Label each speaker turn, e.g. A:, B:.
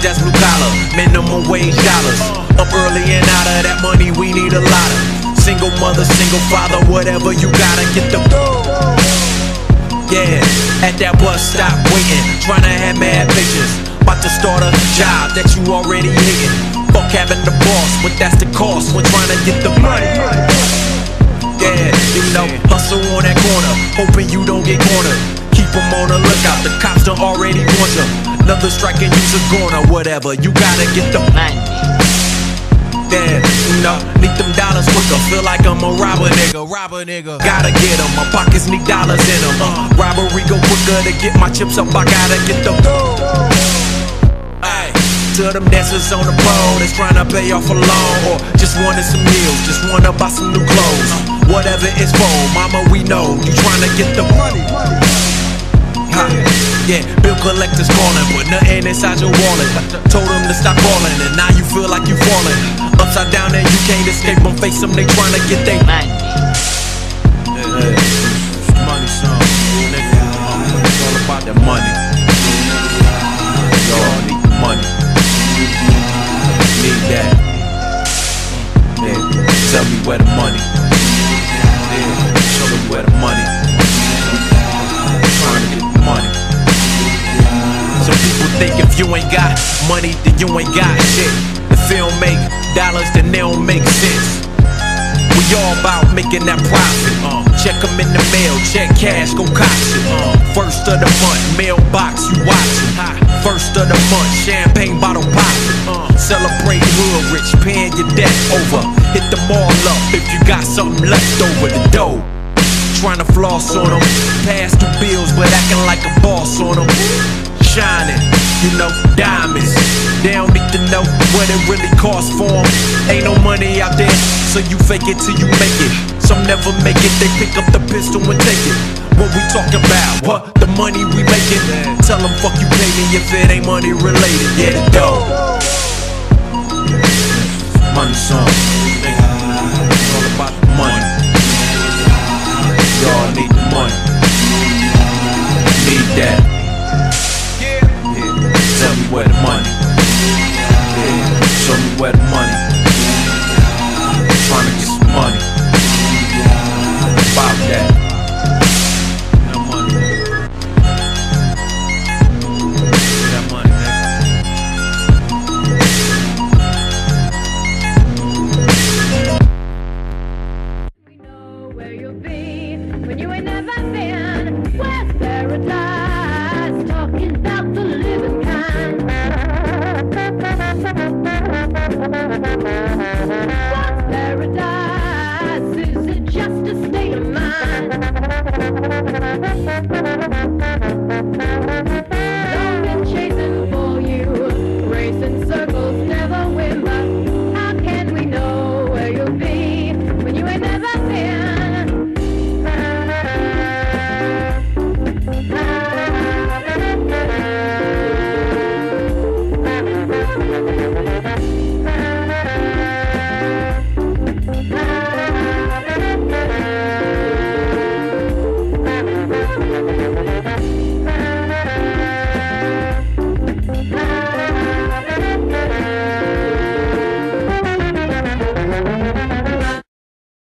A: that's blue collar, minimum wage dollars. Up early and out of that money, we need a lot of. Single mother, single father, whatever you gotta get the. Yeah, at that bus stop waiting, trying to have mad pictures. About to start a job that you already hating. Fuck having the boss, but that's the cost when trying to get the money. Yeah, you know, hustle on that corner, hoping you don't get cornered. Keep them on the lookout, the cops done already warned you. Another strike and you's a goner, whatever, you gotta get the money. Yeah, you know, need them dollars quicker, feel like I'm a robber nigga. Gotta get them, my pockets need dollars in them. Robbery go quicker to get my chips up, I gotta get them. To them dancers on the pole that's trying to pay off a loan, or just wanted some meals, just wanna buy some new clothes. Whatever it's for, mama, we know you trying to get the money. Yeah, bill collectors calling, but nothing inside your wallet. Told them to stop calling, and now you feel like you falling upside down and you can't escape them. Face them, they trying to get they money. Money, son, nigga. It's all about that money. Y'all need the money. Need that. Yeah, tell me where the money. Yeah, show me where the money. Trying to get the money. Some people think if you ain't got money, then you ain't got shit. If they don't make dollars, then they don't make sense. We all about making that profit. Check them in the mail, check cash, go cox it. First of the month, mailbox, you watchin'. First of the month, champagne bottle poppin'. Celebrate hood rich, paying your debt over. Hit them all up if you got something left over the dough. Trying to floss on them, pass through bills but acting like a boss on them. Shining, you know, diamonds. They don't need to know what it really costs for them. Ain't no money out there, so you fake it till you make it. Some never make it, they pick up the pistol and take it. What we talking about? What? The money we making? Tell them fuck you pay me if it ain't money related. Yeah, the dough. Money, son.